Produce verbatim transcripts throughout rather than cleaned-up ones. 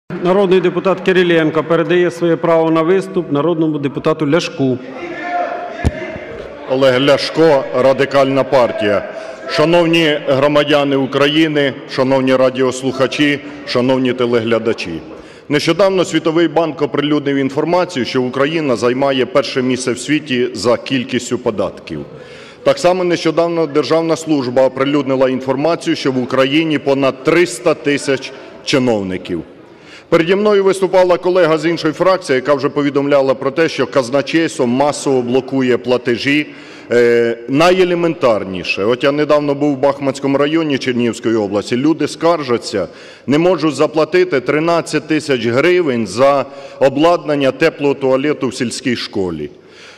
Народний депутат Кириленко передає своє право на виступ народному депутату Ляшку. Олег Ляшко, Радикальна партія. Шановні громадяни України, шановні радіослухачі, шановні телеглядачі. Нещодавно Світовий банк оприлюднив інформацію, що Україна займає перше місце в світі за кількістю податків. Так само нещодавно Державна служба оприлюднила інформацію, що в Україні понад триста тисяч чиновників. Переді мною виступала колега з іншої фракції, яка вже повідомляла про те, що казначейство масово блокує платежі. Е, найелементарніше. От я недавно був в Бахмацькому районі Чернігівської області. Люди скаржаться, не можуть заплатити тринадцять тисяч гривень за обладнання теплого туалету в сільській школі.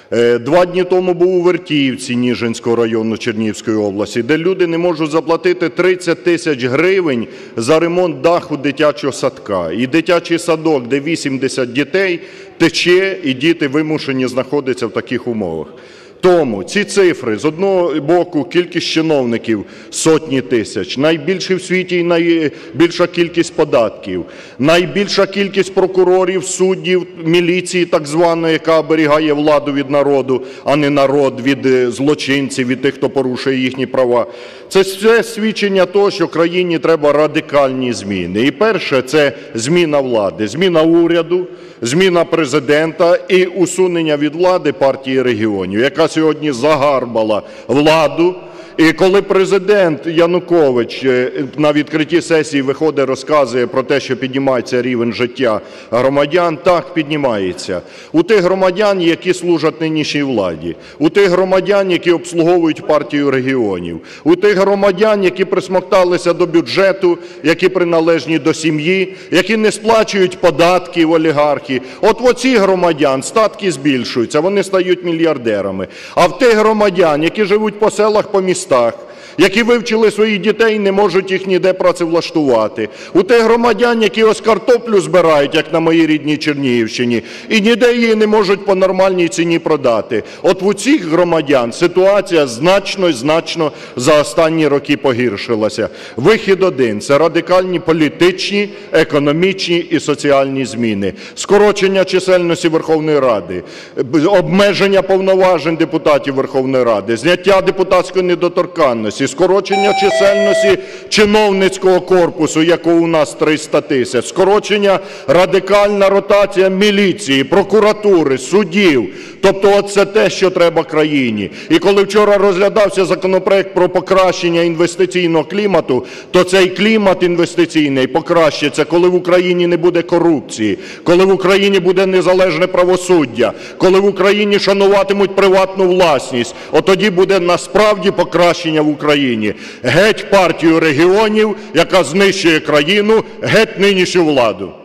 Два дні тому був у Вертіївці Ніжинського району Чернігівської області, де люди не можуть заплатити тридцять тисяч гривень за ремонт даху дитячого садка. І дитячий садок, де вісімдесят дітей, тече, і діти вимушені знаходитися в таких умовах. Тому ці цифри, з одного боку, кількість чиновників – сотні тисяч, найбільші в світі і найбільша кількість податків, найбільша кількість прокурорів, суддів, міліції так званої, яка оберігає владу від народу, а не народ від злочинців, від тих, хто порушує їхні права. Це все свідчення того, що країні треба радикальні зміни. І перше – це зміна влади, зміна уряду, зміна президента і усунення від влади партії регіонів, яка сьогодні загарбала владу. І коли президент Янукович на відкритті сесії виходить, розказує про те, що піднімається рівень життя громадян, так, піднімається. У тих громадян, які служать нинішній владі, у тих громадян, які обслуговують партію регіонів, у тих громадян, які присмокталися до бюджету, які приналежні до сім'ї, які не сплачують податків олігархи. От в оці громадян статки збільшуються, вони стають мільярдерами. А в тих громадян, які живуть по селах, по містах, які вивчили своїх дітей і не можуть їх ніде працевлаштувати. У тих громадян, які ось картоплю збирають, як на моїй рідній Чернігівщині, і ніде її не можуть по нормальній ціні продати. От у цих громадян ситуація значно-значно за останні роки погіршилася. Вихід один – це радикальні політичні, економічні і соціальні зміни. Скорочення чисельності Верховної Ради, обмеження повноважень депутатів Верховної Ради, зняття депутатської недоторканності, скорочення чисельності чиновницького корпусу, якого у нас триста тисяч, скорочення, радикальна ротація міліції, прокуратури, суддів. Тобто оце те, що треба країні. І коли вчора розглядався законопроект про покращення інвестиційного клімату, то цей клімат інвестиційний покращиться, коли в Україні не буде корупції, коли в Україні буде незалежне правосуддя, коли в Україні шануватимуть приватну власність. От тоді буде насправді покращення в Україні. Геть партію регіонів, яка знищує країну, геть нинішню владу.